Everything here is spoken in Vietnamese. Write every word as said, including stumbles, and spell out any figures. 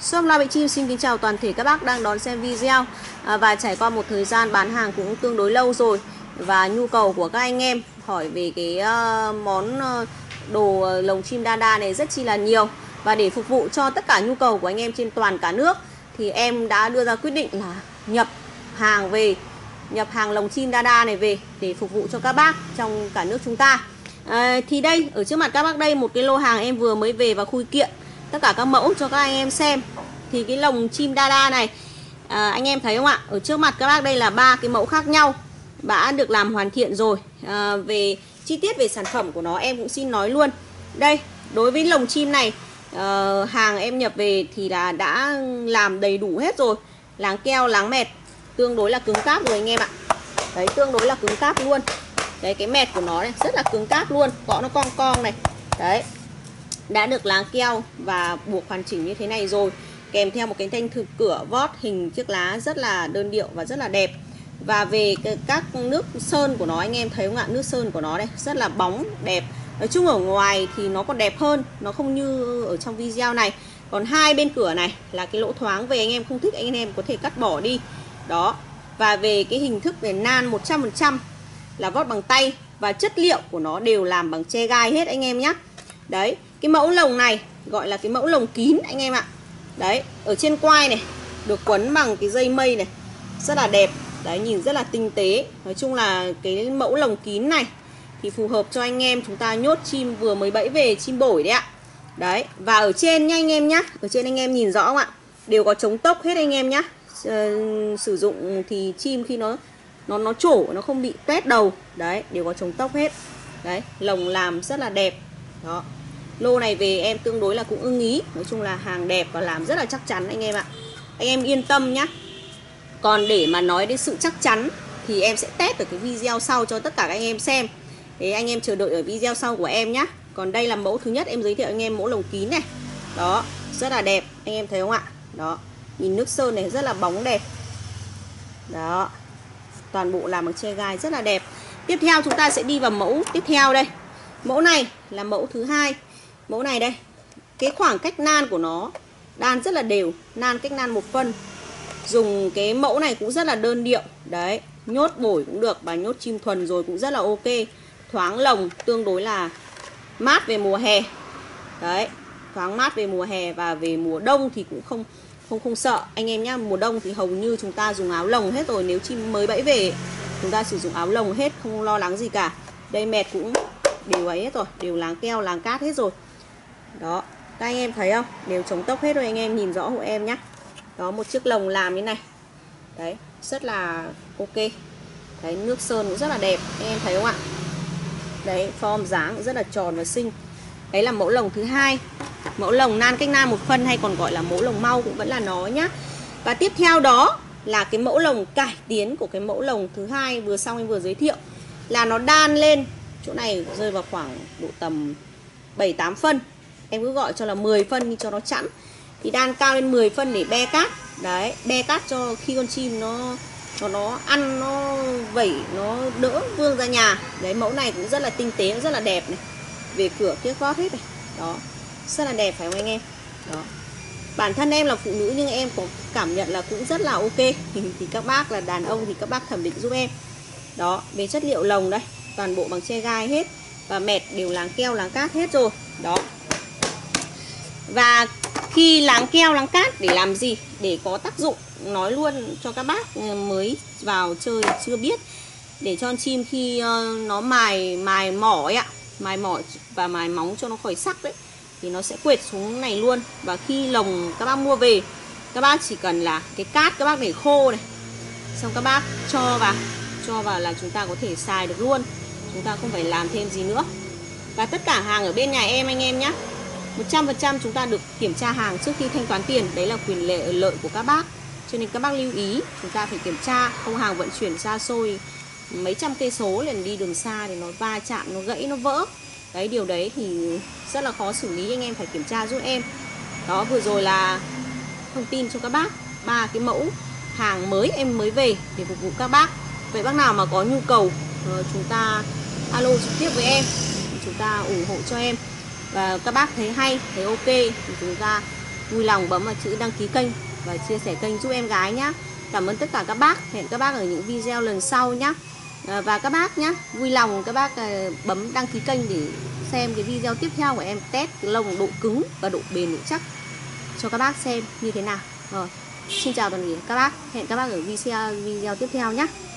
Shop La Bậy Chim xin kính chào toàn thể các bác đang đón xem video. à, Và trải qua một thời gian bán hàng cũng tương đối lâu rồi, và nhu cầu của các anh em hỏi về cái uh, món uh, đồ lồng chim đa này rất chi là nhiều. Và để phục vụ cho tất cả nhu cầu của anh em trên toàn cả nước thì em đã đưa ra quyết định là nhập hàng về Nhập hàng lồng chim đa này về để phục vụ cho các bác trong cả nước chúng ta. à, Thì đây, ở trước mặt các bác đây, một cái lô hàng em vừa mới về và khui kiện tất cả các mẫu cho các anh em xem. Thì cái lồng chim đa này à, anh em thấy không ạ? Ở trước mặt các bác đây là ba cái mẫu khác nhau đã được làm hoàn thiện rồi. à, Về chi tiết về sản phẩm của nó em cũng xin nói luôn. Đây, đối với lồng chim này, à, hàng em nhập về thì là đã làm đầy đủ hết rồi. Láng keo, láng mẹt, tương đối là cứng cáp rồi anh em ạ. Đấy, tương đối là cứng cáp luôn. Đấy, cái mẹt của nó này rất là cứng cáp luôn, gõ nó cong cong này. Đấy, đã được láng keo và buộc hoàn chỉnh như thế này rồi, kèm theo một cái thanh thực cửa vót hình chiếc lá rất là đơn điệu và rất là đẹp. Và về các nước sơn của nó anh em thấy không ạ? Nước sơn của nó đây rất là bóng, đẹp. Nói chung ở ngoài thì nó còn đẹp hơn, nó không như ở trong video này. Còn hai bên cửa này là cái lỗ thoáng, về anh em không thích anh em có thể cắt bỏ đi. Đó. Và về cái hình thức về nan một trăm phần trăm là vót bằng tay, và chất liệu của nó đều làm bằng tre gai hết anh em nhé. Đấy, cái mẫu lồng này gọi là cái mẫu lồng kín anh em ạ. Đấy, ở trên quai này được quấn bằng cái dây mây này, rất là đẹp. Đấy, nhìn rất là tinh tế. Nói chung là cái mẫu lồng kín này thì phù hợp cho anh em chúng ta nhốt chim vừa mới bẫy về, chim bổi đấy ạ. Đấy, và ở trên nha anh em nhá, ở trên anh em nhìn rõ không ạ? Đều có chống tốc hết anh em nhá. Ờ, sử dụng thì chim khi nó nó nó trổ nó không bị tét đầu. Đấy, đều có chống tốc hết. Đấy, lồng làm rất là đẹp. Đó. Lô này về em tương đối là cũng ưng ý. Nói chung là hàng đẹp và làm rất là chắc chắn anh em ạ. Anh em yên tâm nhá. Còn để mà nói đến sự chắc chắn thì em sẽ test ở cái video sau cho tất cả các anh em xem. Thế anh em chờ đợi ở video sau của em nhá. Còn đây là mẫu thứ nhất em giới thiệu anh em, mẫu lồng kín này. Đó, rất là đẹp, anh em thấy không ạ? Đó, nhìn nước sơn này rất là bóng đẹp. Đó, toàn bộ làm bằng tre gai rất là đẹp. Tiếp theo chúng ta sẽ đi vào mẫu tiếp theo đây. Mẫu này là mẫu thứ hai. Mẫu này đây, cái khoảng cách nan của nó đan rất là đều, nan cách nan một phân. Dùng cái mẫu này cũng rất là đơn điệu. Đấy, nhốt bổi cũng được, và nhốt chim thuần rồi cũng rất là ok. Thoáng lồng, tương đối là mát về mùa hè. Đấy, thoáng mát về mùa hè, và về mùa đông thì cũng không không không sợ anh em nhá. Mùa đông thì hầu như chúng ta dùng áo lồng hết rồi. Nếu chim mới bẫy về chúng ta sử dụng áo lồng hết, không lo lắng gì cả. Đây mẹt cũng đều ấy hết rồi, đều láng keo, láng cát hết rồi. Đó, các anh em thấy không? Đều chống tốc hết rồi, anh em nhìn rõ hộ em nhá. Đó, một chiếc lồng làm như này. Đấy, rất là ok. Đấy, nước sơn cũng rất là đẹp, anh em thấy không ạ? Đấy, form dáng rất là tròn và xinh. Đấy là mẫu lồng thứ hai. Mẫu lồng nan cách nan một phân, hay còn gọi là mẫu lồng mau cũng vẫn là nó nhá. Và tiếp theo đó là cái mẫu lồng cải tiến của cái mẫu lồng thứ hai vừa xong em vừa giới thiệu. Là nó đan lên, chỗ này rơi vào khoảng độ tầm bảy tám phân. Em cứ gọi cho là mười phân đi cho nó chẵn. Thì đan cao lên mười phân để be cát. Đấy, be cát cho khi con chim nó nó nó ăn, nó vẩy, nó đỡ vương ra nhà. Đấy, mẫu này cũng rất là tinh tế, rất là đẹp này. Về cửa tiếc vót hết này. Đó, rất là đẹp phải không anh em? Đó. Bản thân em là phụ nữ nhưng em có cảm nhận là cũng rất là ok. Thì, thì các bác là đàn ông thì các bác thẩm định giúp em. Đó, về chất liệu lồng đây, toàn bộ bằng tre gai hết. Và mẹt đều láng keo, láng cát hết rồi. Đó. Và khi láng keo, láng cát để làm gì? Để có tác dụng, nói luôn cho các bác mới vào chơi chưa biết. Để cho con chim khi nó mài mài mỏ ấy ạ, mài mỏ và mài móng cho nó khỏi sắc đấy, thì nó sẽ quệt xuống này luôn. Và khi lồng các bác mua về, các bác chỉ cần là cái cát các bác để khô này, xong các bác cho vào, cho vào là chúng ta có thể xài được luôn. Chúng ta không phải làm thêm gì nữa. Và tất cả hàng ở bên nhà em anh em nhé, một trăm phần trăm chúng ta được kiểm tra hàng trước khi thanh toán tiền. Đấy là quyền lợi lợi của các bác. Cho nên các bác lưu ý, chúng ta phải kiểm tra. Không hàng vận chuyển xa xôi mấy trăm cây số liền đi đường xa thì nó va chạm, nó gãy, nó vỡ. Đấy, điều đấy thì rất là khó xử lý, anh em phải kiểm tra giúp em. Đó, vừa rồi là thông tin cho các bác ba cái mẫu hàng mới em mới về để phục vụ các bác. Vậy bác nào mà có nhu cầu chúng ta alo trực tiếp với em, chúng ta ủng hộ cho em. Và các bác thấy hay, thấy ok thì chúng ta vui lòng bấm vào chữ đăng ký kênh và chia sẻ kênh giúp em gái nhé. Cảm ơn tất cả các bác. Hẹn các bác ở những video lần sau nhé. Và các bác nhé, vui lòng các bác bấm đăng ký kênh để xem cái video tiếp theo của em test lông độ cứng và độ bền độ chắc cho các bác xem như thế nào. Rồi, xin chào toàn thể các bác. Hẹn các bác ở video, video tiếp theo nhé.